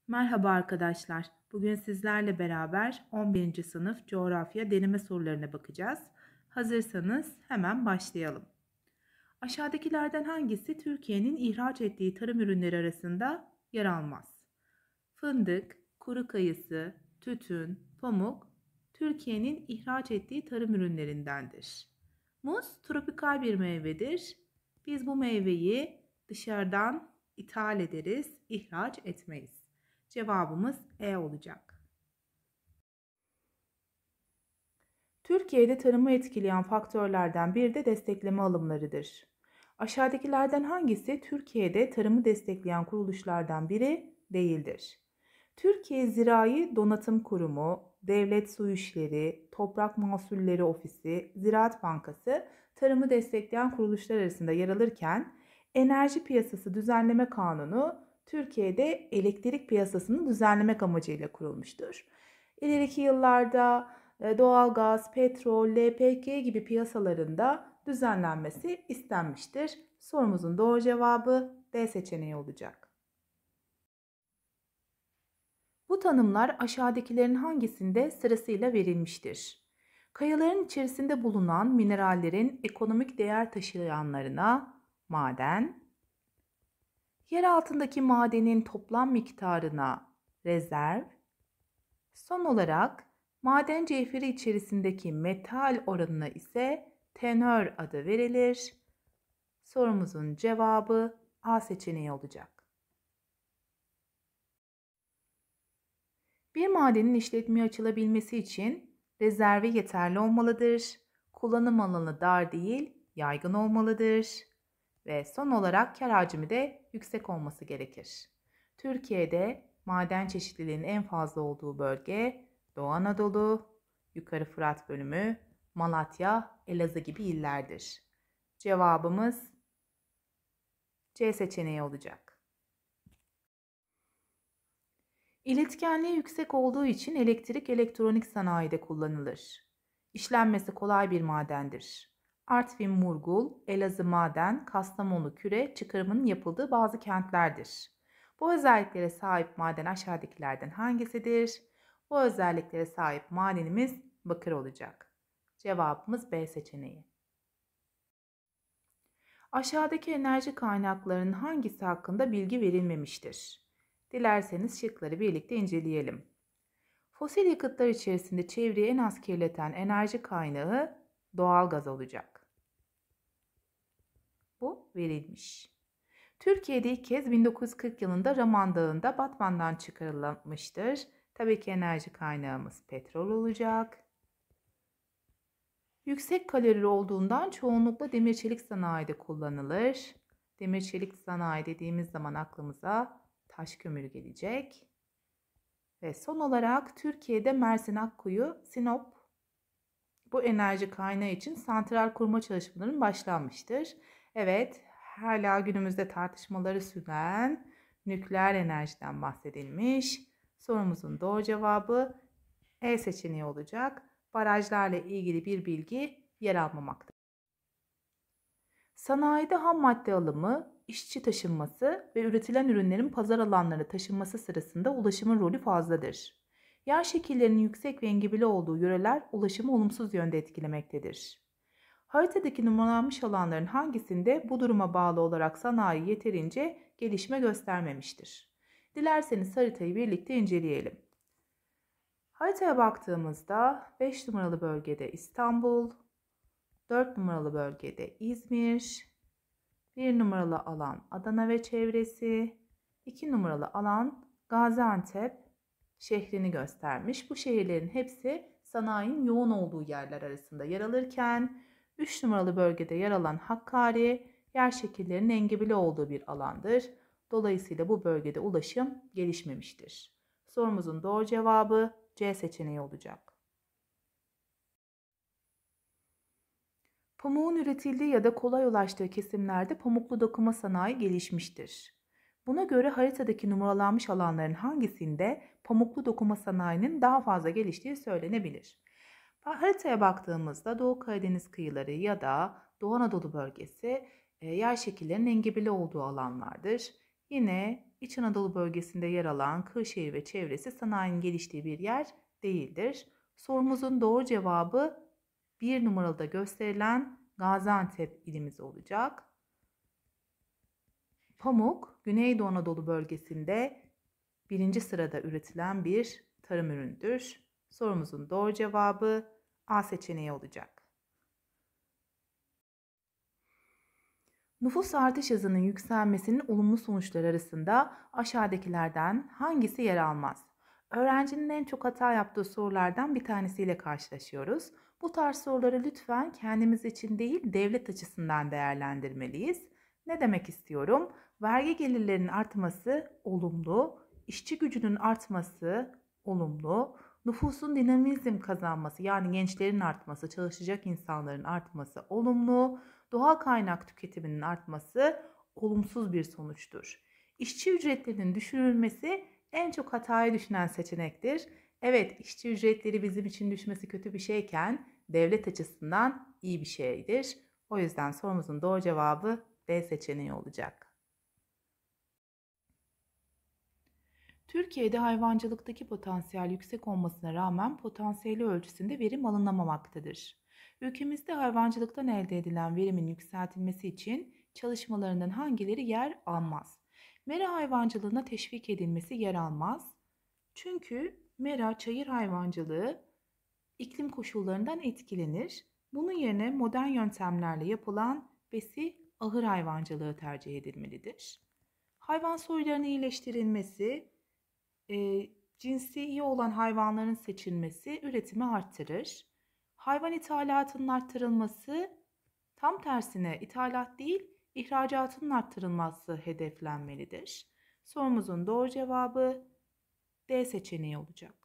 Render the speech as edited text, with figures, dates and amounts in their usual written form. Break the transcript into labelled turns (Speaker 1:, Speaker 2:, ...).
Speaker 1: Merhaba arkadaşlar. Bugün sizlerle beraber 11. sınıf coğrafya deneme sorularına bakacağız. Hazırsanız hemen başlayalım. Aşağıdakilerden hangisi Türkiye'nin ihraç ettiği tarım ürünleri arasında yer almaz? Fındık, kuru kayısı, tütün, pamuk Türkiye'nin ihraç ettiği tarım ürünlerindendir. Muz tropikal bir meyvedir. Biz bu meyveyi dışarıdan ithal ederiz, ihraç etmeyiz. Cevabımız E olacak. Türkiye'de tarımı etkileyen faktörlerden biri de destekleme alımlarıdır. Aşağıdakilerden hangisi Türkiye'de tarımı destekleyen kuruluşlardan biri değildir? Türkiye Zirai Donatım Kurumu, Devlet Su İşleri, Toprak Mahsulleri Ofisi, Ziraat Bankası tarımı destekleyen kuruluşlar arasında yer alırken Enerji Piyasası Düzenleme Kanunu Türkiye'de elektrik piyasasını düzenlemek amacıyla kurulmuştur. İleriki yıllarda doğalgaz, petrol, LPG gibi piyasalarında düzenlenmesi istenmiştir. Sorumuzun doğru cevabı D seçeneği olacak. Bu tanımlar aşağıdakilerin hangisinde sırasıyla verilmiştir? Kayaların içerisinde bulunan minerallerin ekonomik değer taşıyanlarına maden, yer altındaki madenin toplam miktarına rezerv, son olarak maden cevheri içerisindeki metal oranına ise tenör adı verilir. Sorumuzun cevabı A seçeneği olacak. Bir madenin işletmeye açılabilmesi için rezervi yeterli olmalıdır. Kullanım alanı dar değil, yaygın olmalıdır. Ve son olarak kar hacmi de yüksek olması gerekir. Türkiye'de maden çeşitliliğinin en fazla olduğu bölge Doğu Anadolu, Yukarı Fırat bölümü, Malatya, Elazığ gibi illerdir. Cevabımız C seçeneği olacak. İletkenliği yüksek olduğu için elektrik elektronik sanayide kullanılır. İşlenmesi kolay bir madendir. Artvin Murgul, Elazığ Maden, Kastamonu Küre çıkarımının yapıldığı bazı kentlerdir. Bu özelliklere sahip maden aşağıdakilerden hangisidir? Bu özelliklere sahip madenimiz bakır olacak. Cevabımız B seçeneği. Aşağıdaki enerji kaynaklarının hangisi hakkında bilgi verilmemiştir? Dilerseniz şıkları birlikte inceleyelim. Fosil yakıtlar içerisinde çevreyi en az kirleten enerji kaynağı doğal gaz olacak. Bu verilmiş. Türkiye'de ilk kez 1940 yılında Raman Dağı'nda Batman'dan çıkarılmıştır. Tabii ki enerji kaynağımız petrol olacak. Yüksek kalorili olduğundan çoğunlukla demir çelik sanayide kullanılır. Demir çelik sanayi dediğimiz zaman aklımıza taş kömür gelecek. Ve son olarak Türkiye'de Mersin Akkuyu, Sinop bu enerji kaynağı için santral kurma çalışmalarının başlanmıştır. Evet, hala günümüzde tartışmaları süren nükleer enerjiden bahsedilmiş. Sorumuzun doğru cevabı E seçeneği olacak. Barajlarla ilgili bir bilgi yer almamaktadır. Sanayide ham madde alımı, işçi taşınması ve üretilen ürünlerin pazar alanlarına taşınması sırasında ulaşımın rolü fazladır. Yer şekillerinin yüksek ve engebeli olduğu yöreler ulaşımı olumsuz yönde etkilemektedir. Haritadaki numaralanmış alanların hangisinde bu duruma bağlı olarak sanayi yeterince gelişme göstermemiştir? Dilerseniz haritayı birlikte inceleyelim. Haritaya baktığımızda 5 numaralı bölgede İstanbul, 4 numaralı bölgede İzmir, 1 numaralı alan Adana ve çevresi, 2 numaralı alan Gaziantep şehrini göstermiş. Bu şehirlerin hepsi sanayinin yoğun olduğu yerler arasında yer alırken 3 numaralı bölgede yer alan Hakkari yer şekillerinin engebeli olduğu bir alandır. Dolayısıyla bu bölgede ulaşım gelişmemiştir. Sorumuzun doğru cevabı C seçeneği olacak. Pamuğun üretildiği ya da kolay ulaştığı kesimlerde pamuklu dokuma sanayi gelişmiştir. Buna göre haritadaki numaralanmış alanların hangisinde pamuklu dokuma sanayinin daha fazla geliştiği söylenebilir. Haritaya baktığımızda Doğu Karadeniz kıyıları ya da Doğu Anadolu bölgesi yer şekillerinin engebeli olduğu alanlardır. Yine İç Anadolu bölgesinde yer alan Kırşehir ve çevresi sanayinin geliştiği bir yer değildir. Sorumuzun doğru cevabı 1 numaralı gösterilen Gaziantep ilimiz olacak. Pamuk, Güneydoğu Anadolu bölgesinde birinci sırada üretilen bir tarım ürünüdür. Sorumuzun doğru cevabı A seçeneği olacak. Nüfus artış hızının yükselmesinin olumlu sonuçları arasında aşağıdakilerden hangisi yer almaz? Öğrencinin en çok hata yaptığı sorulardan bir tanesiyle karşılaşıyoruz. Bu tarz soruları lütfen kendimiz için değil, devlet açısından değerlendirmeliyiz. Ne demek istiyorum? Vergi gelirlerinin artması olumlu, işçi gücünün artması olumlu, nüfusun dinamizm kazanması yani gençlerin artması, çalışacak insanların artması olumlu, doğal kaynak tüketiminin artması olumsuz bir sonuçtur. İşçi ücretlerinin düşürülmesi en çok hataya düşünen seçenektir. Evet, işçi ücretleri bizim için düşmesi kötü bir şeyken devlet açısından iyi bir şeydir. O yüzden sorumuzun doğru cevabı B seçeneği olacak. Türkiye'de hayvancılıktaki potansiyel yüksek olmasına rağmen potansiyeli ölçüsünde verim alınamamaktadır. Ülkemizde hayvancılıktan elde edilen verimin yükseltilmesi için çalışmalarından hangileri yer almaz? Mera hayvancılığına teşvik edilmesi yer almaz. Çünkü mera çayır hayvancılığı iklim koşullarından etkilenir. Bunun yerine modern yöntemlerle yapılan besi ahır hayvancılığı tercih edilmelidir. Hayvan soylarının iyileştirilmesi, cinsi iyi olan hayvanların seçilmesi üretimi arttırır. Hayvan ithalatının arttırılması tam tersine ithalat değil, ihracatının arttırılması hedeflenmelidir. Sorumuzun doğru cevabı D seçeneği olacak.